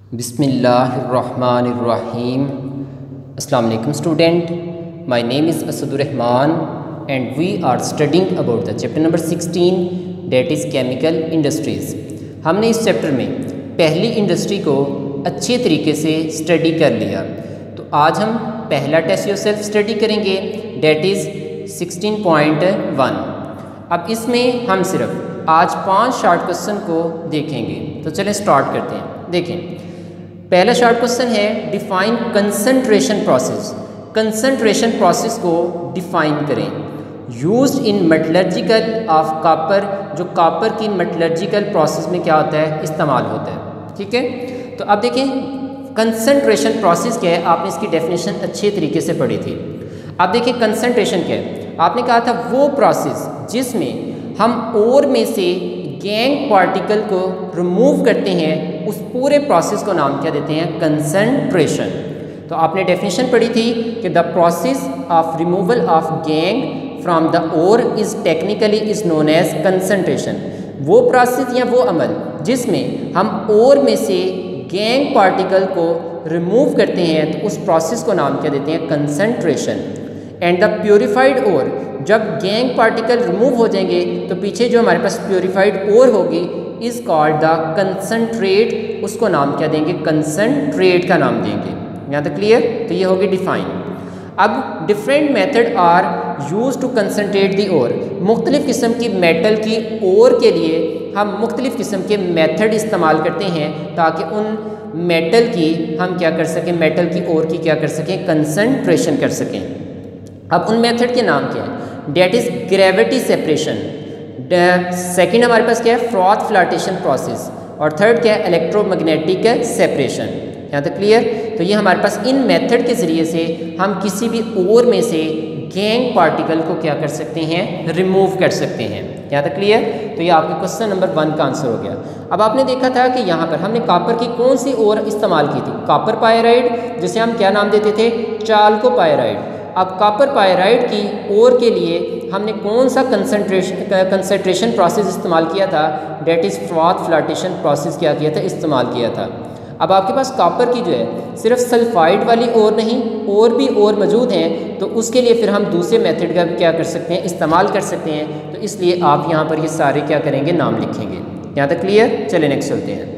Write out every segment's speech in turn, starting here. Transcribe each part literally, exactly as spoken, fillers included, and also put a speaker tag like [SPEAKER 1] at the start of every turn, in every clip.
[SPEAKER 1] बिस्मिल्लाहिर्रहमानिर्रहीम। अस्सलाम वालेकुम student, my name is Asadurrahman and we are studying about the chapter number sixteen that is chemical industries. हमने इस chapter में पहली इंडस्ट्री को अच्छे तरीके से स्टडी कर लिया। तो आज हम पहला टेस्ट योरसेल्फ स्टडी करेंगे that is sixteen point one. अब इसमें हम सिर्फ आज पांच शॉर्ट क्वेश्चन को देखेंगे। तो चलें स्टार्ट करते हैं। देखें, पहला शॉर्ट क्वेश्चन है define concentration process. Concentration process को डिफाइन करें। Used in metallurgical of copper, जो कॉपर की मेटलर्जिकल प्रोसेस में क्या होता है, इस्तेमाल होता है। ठीक है, तो अब देखें कंसंट्रेशन प्रोसेस क्या है। आपने इसकी डेफिनेशन अच्छे तरीके से पढ़ी थी। अब देखिए कंसंट्रेशन क्या है। आपने कहा था वो प्रोसेस जिसमें हम ओर में से गैंग पार्टिकल को रिमूव करते हैं, उस पूरे प्रोसेस को नाम क्या देते हैं, कंसंट्रेशन। तो आपने डेफिनेशन पढ़ी थी कि the process of removal of gangue from the ore is technically is known as concentration. वो प्रोसेस या वो अमल जिसमें हम ओर में से गैंग पार्टिकल को रिमूव करते हैं, तो उस प्रोसेस को नाम क्या देते हैं, concentration. And the purified ore, जब गैंग पार्टिकल रिमूव हो जाएंगे तो पीछे जो हमारे पास प्योरीफाइड ओर होगी इज़ कॉल्ड द कंसंट्रेट, उसको नाम क्या देंगे, कंसंट्रेट का नाम देंगे। यहाँ तक क्लियर। तो ये होगी डिफाइन। अब different method are use to concentrate the ore. मुख्तलिफ़ किस्म की मेटल की ओर के लिए हम मुख्तलिफ़ किस्म के मेथड इस्तेमाल करते हैं ताकि उन मेटल की हम क्या कर सकें, मेटल की ओर की क्या कर सकें, कंसंट्रेशन कर सकें। अब उन मेथड के नाम क्या है, that is gravity separation. Second हमारे पास क्या है, फ्रॉथ फ्लाटेशन प्रोसेस। और थर्ड क्या है, इलेक्ट्रोमैग्नेटिक सेपरेशन। यहाँ तक क्लियर। तो ये हमारे पास इन मेथड के ज़रिए से हम किसी भी ओर में से गैंग पार्टिकल को क्या कर सकते हैं, रिमूव कर सकते हैं। यहाँ तक क्लियर। तो ये आपके क्वेश्चन नंबर वन का आंसर हो गया। अब आपने देखा था कि यहाँ पर हमने कॉपर की कौन सी ओर इस्तेमाल की थी, कॉपर पायराइड, जिसे हम क्या नाम देते थे, चाल्को पायराइड। अब कॉपर पायराइड की ओर के लिए हमने कौन सा कंसंट्रेशन कंसंट्रेशन प्रोसेस इस्तेमाल किया था, that is froth flotation process क्या किया था, इस्तेमाल किया था। अब आपके पास कॉपर की जो है सिर्फ सल्फाइड वाली ओर नहीं, और भी ओर मौजूद हैं, तो उसके लिए फिर हम दूसरे मेथड का क्या कर सकते हैं, इस्तेमाल कर सकते हैं। तो इसलिए आप यहाँ पर ये सारे क्या करेंगे, नाम लिखेंगे। यहाँ तक क्लियर। चले नेक्स्ट चलते हैं।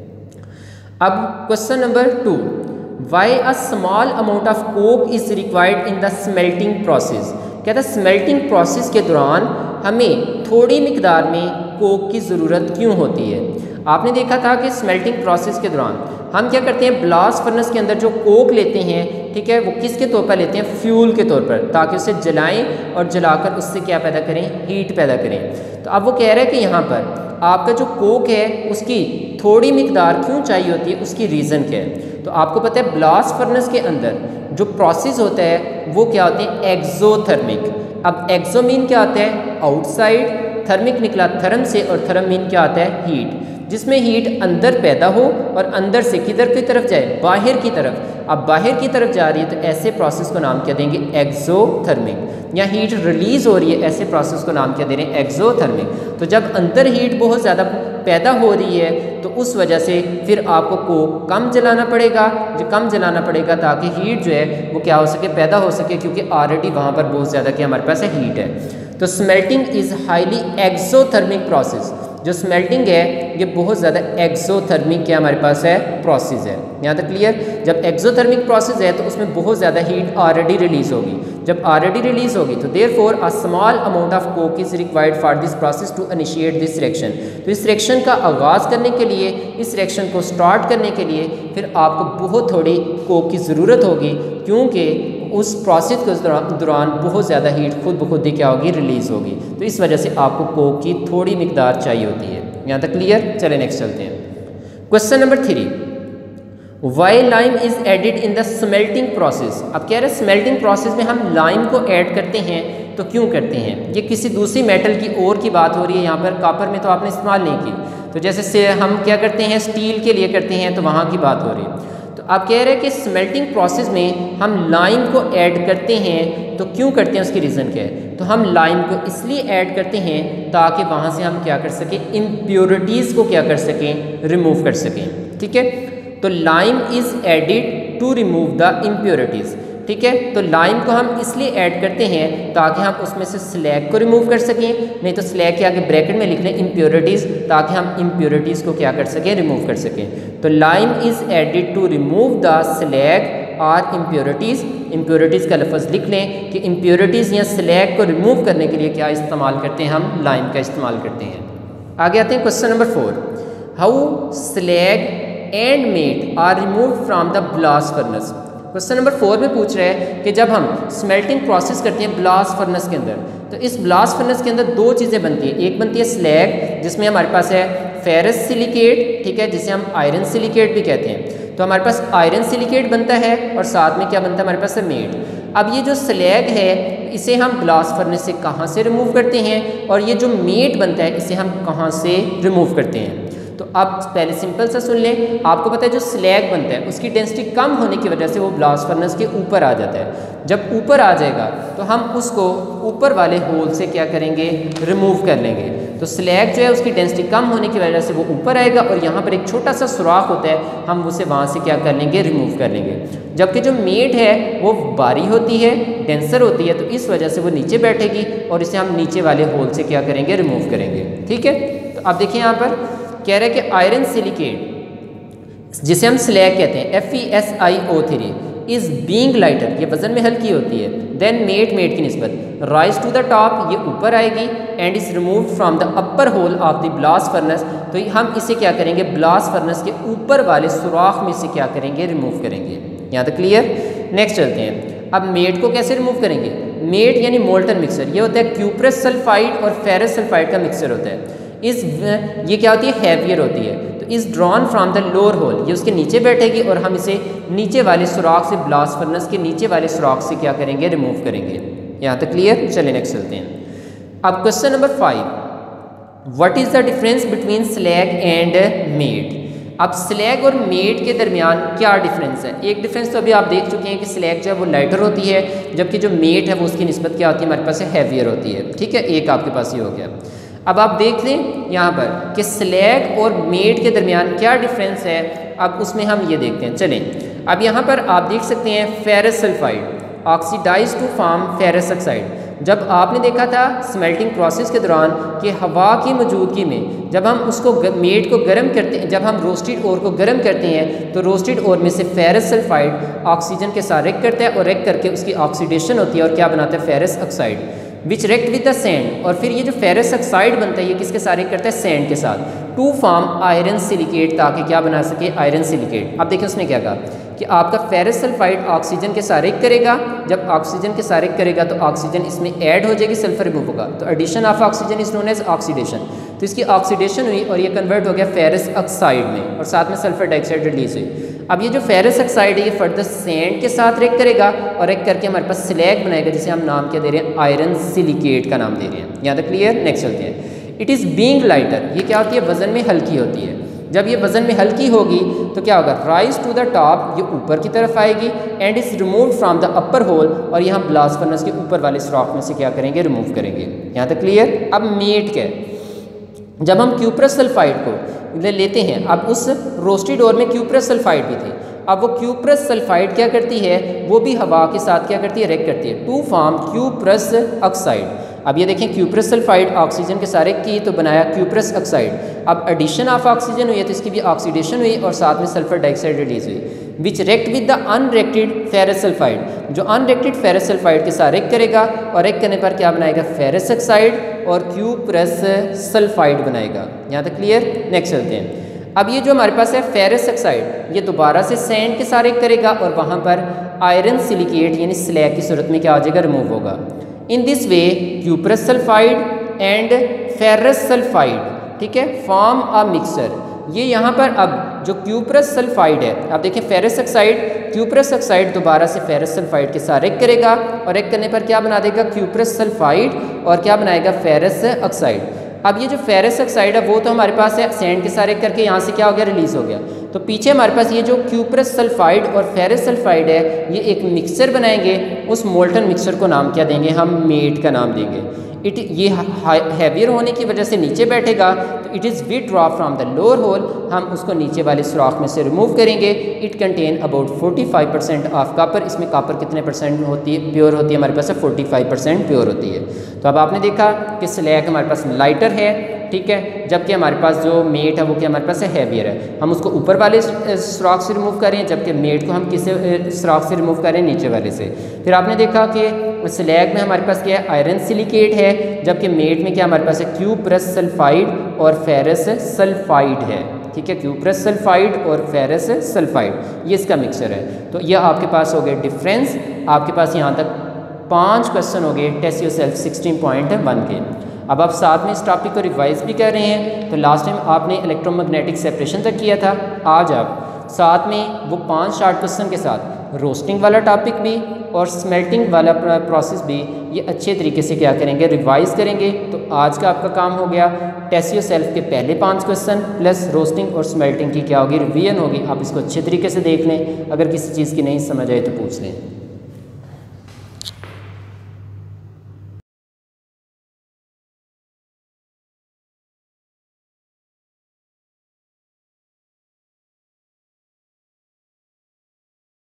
[SPEAKER 1] अब question number two, why a small amount of coke is required in the smelting process. कहता है स्मेल्टिंग प्रोसेस के दौरान हमें थोड़ी मिकदार में कोक की ज़रूरत क्यों होती है। आपने देखा था कि स्मेल्टिंग प्रोसेस के दौरान हम क्या करते हैं, ब्लास्ट फर्नेस के अंदर जो कोक लेते हैं, ठीक है, वो किसके तौर पर लेते हैं, फ्यूल के तौर पर, ताकि उसे जलाएं और जलाकर उससे क्या पैदा करें, हीट पैदा करें। तो अब वो कह रहे हैं कि यहाँ पर आपका जो कोक है उसकी थोड़ी मिकदार क्यों चाहिए होती है, उसकी रीज़न क्या है। तो आपको पता है ब्लास्ट फर्नेस के अंदर जो प्रोसेस होता है वो क्या होते हैं, एक्सोथर्मिक। अब एक्सो मीन क्या आता है, आउटसाइड, थर्मिक निकला थर्म से, और थर्म मीन क्या आता है, हीट, जिसमें हीट अंदर पैदा हो और अंदर से किधर की तरफ जाए, बाहर की तरफ। अब बाहर की तरफ जा रही है तो ऐसे प्रोसेस को नाम क्या देंगे, एक्सोथर्मिक। या हीट रिलीज हो रही है, ऐसे प्रोसेस को नाम क्या दे रहे हैं, एक्सोथर्मिक। तो जब अंदर हीट बहुत ज़्यादा पैदा हो रही है तो उस वजह से फिर आपको कोक कम जलाना पड़ेगा, जो कम जलाना पड़ेगा ताकि हीट जो है वो क्या हो सके, पैदा हो सके, क्योंकि ऑलरेडी वहाँ पर बहुत ज़्यादा क्या हमारे पास है, हीट है। तो smelting is highly exothermic process. जो स्मेल्टिंग है ये बहुत ज़्यादा एक्सोथर्मिक क्या हमारे पास है, प्रोसेस है। यहाँ तक क्लियर। जब एक्सोथर्मिक प्रोसेस है तो उसमें बहुत ज़्यादा हीट ऑलरेडी रिलीज होगी। जब ऑलरेडी रिलीज होगी तो therefore a small amount of coke is required for this process to initiate this reaction. तो इस रिएक्शन का आगाज़ करने के लिए, इस रिएक्शन को स्टार्ट करने के लिए फिर आपको बहुत थोड़ी कोक की ज़रूरत होगी, क्योंकि उस प्रोसेस के दौरान बहुत ज़्यादा हीट खुद ब खुद ही क्या होगी, रिलीज़ होगी। तो इस वजह से आपको कोक की थोड़ी मिकदार चाहिए होती है। यहाँ तक क्लियर। चले नेक्स्ट चलते हैं। Question number three, why lime is added in the smelting process. अब कह रहे हैं स्मेल्टिंग प्रोसेस में हम लाइम को ऐड करते हैं, तो क्यों करते हैं। ये किसी दूसरी मेटल की ओर की बात हो रही है, यहाँ पर कॉपर में तो आपने इस्तेमाल नहीं की। तो जैसे से हम क्या करते हैं, स्टील के लिए करते हैं, तो वहाँ की बात हो रही है। तो आप कह रहे हैं कि स्मेल्टिंग प्रोसेस में हम लाइम को ऐड करते हैं, तो क्यों करते हैं, उसकी रीज़न क्या है। तो हम लाइम को इसलिए ऐड करते हैं ताकि वहाँ से हम क्या कर सकें, इम्प्योरिटीज़ को क्या कर सकें, रिमूव कर सकें। ठीक है। तो lime is added to remove the impurities. ठीक है, तो लाइम को हम इसलिए ऐड करते हैं ताकि हम उसमें से स्लैग को रिमूव कर सकें, नहीं तो स्लैग के आगे ब्रैकेट में लिख लें इम्प्योरिटीज़, ताकि हम इम्प्योरिटीज़ को क्या कर सकें, रिमूव कर सकें। तो lime is added to remove the slag और इम्प्योरिटीज़। इम्प्योरिटीज़ का लफ्ज़ लिख लें कि इम्प्योरिटीज़ या स्लैग को रिमूव करने के लिए क्या इस्तेमाल करते हैं, हम लाइम का इस्तेमाल करते हैं। आगे आते हैं question number four, how slag and matte are remove from the blast furnace. Question number four में पूछ रहा है कि जब हम स्मेल्टिंग प्रोसेस करते हैं ब्लास्ट फर्नेस के अंदर, तो इस ब्लास्ट फर्नेस के अंदर दो चीज़ें बनती हैं। एक बनती है स्लैग, जिसमें हमारे पास है फेरस सिलिकेट, ठीक है, जिसे हम आयरन सिलिकेट भी कहते हैं। तो हमारे पास आयरन सिलिकेट बनता है और साथ में क्या बनता है हमारे पास है मेट। अब ये जो स्लैग है इसे हम ब्लास्ट फर्नेस से कहाँ से रिमूव करते हैं, और ये जो मेट बनता है इसे हम कहाँ से रिमूव करते हैं। तो अब पहले सिंपल सा सुन लें, आपको पता है जो स्लैग बनता है उसकी डेंसिटी कम होने की वजह से वो ब्लास्ट फर्नेस के ऊपर आ जाता है। जब ऊपर आ जाएगा तो हम उसको ऊपर वाले होल से क्या करेंगे, रिमूव कर लेंगे। तो स्लैग जो है उसकी डेंसिटी कम होने की वजह से वो ऊपर आएगा और यहाँ पर एक छोटा सा सुराख होता है, हम उसे वहाँ से क्या कर लेंगे, रिमूव कर लेंगे। जबकि जो मेट है वो बारी होती है, डेंसर होती है, तो इस वजह से वो नीचे बैठेगी और इसे हम नीचे वाले होल से क्या करेंगे, रिमूव करेंगे। ठीक है, तो अब देखिए यहाँ पर कह रहा है कि आयरन सिलिकेट जिसे हम स्लैग कहते हैं, F E S I O three is being lighter, ये वजन में हल्की होती है, देन मेट मेट की निस्बत राइज टू द टॉप, ये ऊपर आएगी, and is remove from the upper hole of the blast furnace. तो हम इसे क्या करेंगे, ब्लास्ट फर्नेस के ऊपर वाले सुराख में से क्या करेंगे, रिमूव करेंगे। यहाँ तक क्लियर। नेक्स्ट चलते हैं, अब मेट को कैसे रिमूव करेंगे। मेट यानी मोल्टन मिक्सर, ये होता है क्यूप्रस सल्फाइड और फेरस सल्फाइड का मिक्सर होता है। इस ये क्या होती है, हैवियर होती है। तो इस drawn from the lower hole, ये उसके नीचे बैठेगी और हम इसे नीचे वाले सुराख से, ब्लास्ट फर्नेस के नीचे वाले सुराख से क्या करेंगे, रिमूव करेंगे। यहाँ तक क्लियर। चलिए नेक्स्ट चलते हैं। अब question number five, what is the difference between slag and matte. अब स्लैग और मेट के दरमियान क्या डिफरेंस है। एक डिफरेंस तो अभी आप देख चुके हैं कि स्लैग जो है वो लाइटर होती है, जबकि जो मेट है वो उसकी निस्बत क्या होती है, हमारे पास हैवियर होती है। ठीक है, एक आपके पास ये हो गया। अब आप देख लें यहाँ पर कि स्लैग और मेट के दरमियान क्या डिफरेंस है, अब उसमें हम ये देखते हैं। चलें, अब यहाँ पर आप देख सकते हैं ferrous sulphide oxidise to form ferrous oxide. जब आपने देखा था स्मेल्टिंग प्रोसेस के दौरान कि हवा की मौजूदगी में जब हम उसको मेट को गर्म करते हैं, जब हम रोस्टेड ओर को गर्म करते हैं तो रोस्टेड ओर में से फेरस सल्फाइड ऑक्सीजन के साथ रिएक्ट करता है और रिएक्ट करके उसकी ऑक्सीडेशन होती है और क्या बनाता है, ferrous oxide, which react with the sand. और फिर ये जो फेरस ऑक्साइड बनता है ये किसके साथ रिएक्ट करता है, सैंड के साथ, टू फॉर्म आयरन सिलिकेट, ताकि क्या बना सके, आयरन सिलिकेट। अब देखिए उसने क्या कहा कि आपका फेरस सल्फाइड ऑक्सीजन के साथ रिएक्ट करेगा, जब ऑक्सीजन के साथ रिएक्ट करेगा तो ऑक्सीजन इसमें ऐड हो जाएगी, सल्फर रिमूव होगा, तो addition of oxygen is known as oxidation. तो इसकी ऑक्सीडेशन हुई और ये कन्वर्ट हो गया फेरस ऑक्साइड में और साथ में सल्फर डाइऑक्साइड रिलीज हुई। अब ये जो फेरस ऑक्साइड है ये फर्दर सैंड के साथ रिएक्ट करेगा और रिएक्ट करके हमारे पास स्लैग बनाएगा, जिसे हम नाम क्या दे रहे हैं, आयरन सिलिकेट का नाम दे रहे हैं। यहाँ तक क्लियर। नेक्स्ट चलते हैं। इट इज़ बीइंग लाइटर, ये क्या होती है, वजन में हल्की होती है। जब ये वजन में हल्की होगी तो क्या होगा, राइज टू द टॉप, ये ऊपर की तरफ आएगी, and is remove from the upper hole, और यहाँ ब्लास्ट फर्नेस के ऊपर वाले सुराख में से क्या करेंगे, रिमूव करेंगे। यहाँ तक क्लियर। अब मेट क्या है, जब हम क्यूप्रस सल्फाइड को लेते हैं, अब उस रोस्टेड ओर में क्यूप्रस सल्फाइड भी थी, अब वो क्यूप्रस सल्फाइड क्या करती है, वो भी हवा के साथ क्या करती है, रिएक्ट करती है, टू फॉर्म क्यूप्रस ऑक्साइड। अब ये देखें क्यूप्रस सल्फाइड ऑक्सीजन के साथ रिएक्ट की तो बनाया क्यूप्रस ऑक्साइड। अब एडिशन ऑफ ऑक्सीजन हुई है तो इसकी भी ऑक्सीडेशन हुई और साथ में सल्फर डाइऑक्साइड रिलीज हुई, which react with the unreacted ferrous sulphide, जो अनरिएक्टेड फेरस सल्फाइड के साथ रिएक्ट करेगा और रिएक्ट करने पर क्या बनाएगा, फेरस ऑक्साइड और क्यूप्रस सल्फाइड बनाएगा। यहाँ तक क्लियर। नेक्स्ट चलते हैं। अब ये जो हमारे पास है फेरस ऑक्साइड, ये दोबारा से सैंड के साथ रिएक्ट करेगा और वहाँ पर आयरन सिलिकेट यानी स्लैग की सूरत में क्या आ जाएगा, रिमूव होगा। In this way cuprous sulphide and ferrous sulphide, ठीक है, फॉर्म अ मिक्सर। ये यहाँ पर अब जो क्यूप्रस सल्फाइड है, आप देखिए फेरस ऑक्साइड, क्यूप्रस ऑक्साइड दोबारा से फेरस सल्फाइड के साथ रिएक्ट करेगा और रिएक्ट करने पर क्या बना देगा, क्यूप्रस सल्फाइड, और क्या बनाएगा, फेरस ऑक्साइड। अब ये जो फेरस ऑक्साइड है वो तो हमारे पास है सैंड के साथ रिएक्ट करके यहाँ से क्या हो गया, रिलीज हो गया। तो पीछे हमारे पास ये जो क्यूप्रस सल्फाइड और फेरस सल्फाइड है ये एक मिक्सर बनाएंगे, उस मोल्टन मिक्सर को नाम क्या देंगे हम, मेट का नाम देंगे। इट ये हैवियर होने की वजह से नीचे बैठेगा, तो it is withdraw from the lower hole, हम उसको नीचे वाले सुराख में से रिमूव करेंगे। It contain about forty five percent of copper, इसमें कापर कितने परसेंट होती है, प्योर होती है हमारे पास फोर्टी फाइव परसेंट प्योर होती है। तो अब आपने देखा कि स्लैग हमारे पास लाइटर है, ठीक है, जबकि हमारे पास जो मेट है वो क्या हमारे पास है, हैवियर है। हम उसको ऊपर वाले सुराख से रिमूव करें, जबकि मेट को हम किसे सुराख से रिमूव करें, नीचे वाले से। फिर आपने देखा कि स्लैग में हमारे पास क्या है, आयरन सिलिकेट है, जबकि मेट में क्या हमारे पास है, क्यूप्रस सल्फाइड और फेरस सल्फाइड है, ठीक है, क्यूप्रस सल्फाइड और फेरस सल्फाइड, ये इसका मिक्सचर है। तो यह आपके पास हो गए डिफरेंस, आपके पास यहाँ तक पाँच क्वेश्चन हो गए test yourself sixteen point one के। अब आप साथ में इस टॉपिक को रिवाइज भी कर रहे हैं, तो लास्ट टाइम आपने इलेक्ट्रोमैग्नेटिक सेपरेशन तक किया था, आज आप साथ में वो पांच शार्ट क्वेश्चन के साथ रोस्टिंग वाला टॉपिक भी और स्मेल्टिंग वाला प्रोसेस भी ये अच्छे तरीके से क्या करेंगे, रिवाइज करेंगे। तो आज का आपका काम हो गया टेस्ट योरसेल्फ के पहले पांच क्वेश्चन प्लस रोस्टिंग और स्मेल्टिंग की क्या होगी, रिवीजन होगी। आप इसको अच्छे तरीके से देख लें, अगर किसी चीज़ की नहीं समझ आए तो पूछ लें।